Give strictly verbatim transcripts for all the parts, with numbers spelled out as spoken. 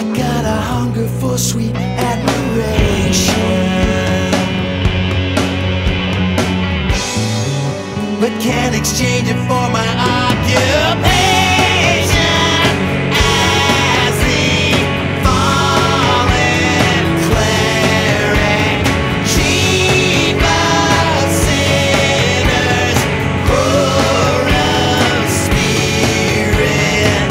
got a hunger for sweet admiration, but can't exchange it for my occupation. As the fallen cleric, chief of sinners, poor of spirit,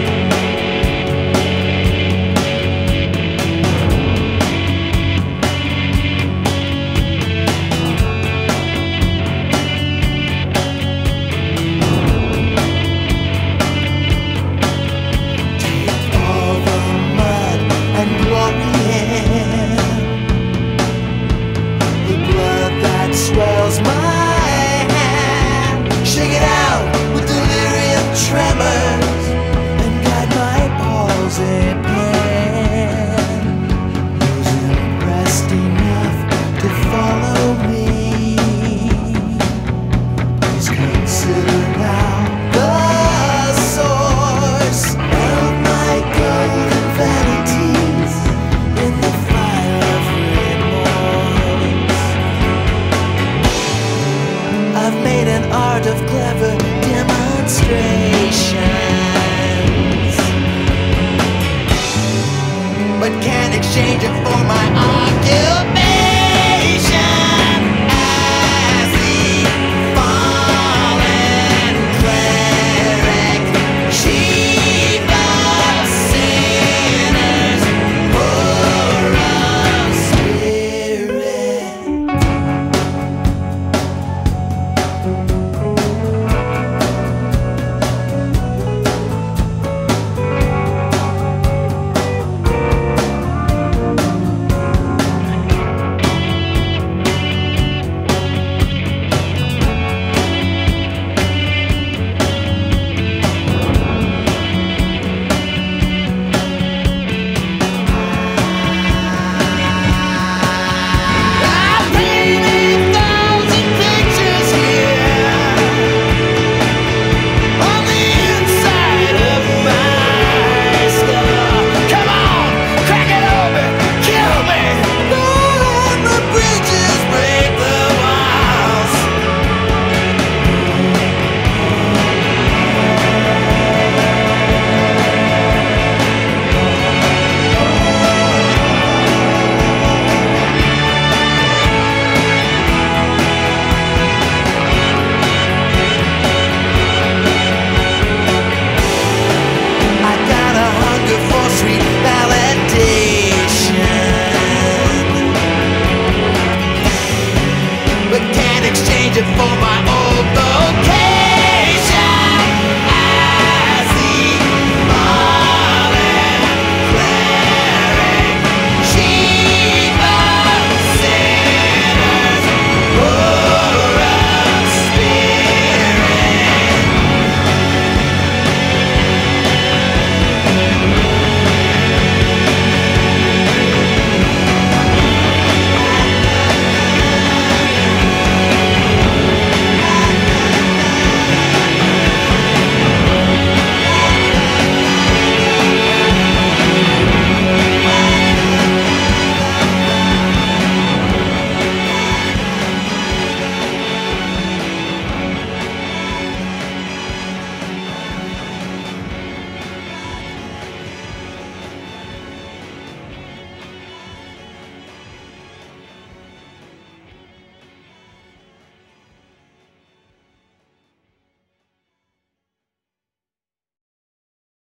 swells my hand. Shake it out with delirium tremors and guide my palsy pen. Who's impressed enough to follow me? Please consider now the source of my golden vanities in the fire of remorse. I've made an art of clever demonstrations, but can't exchange it for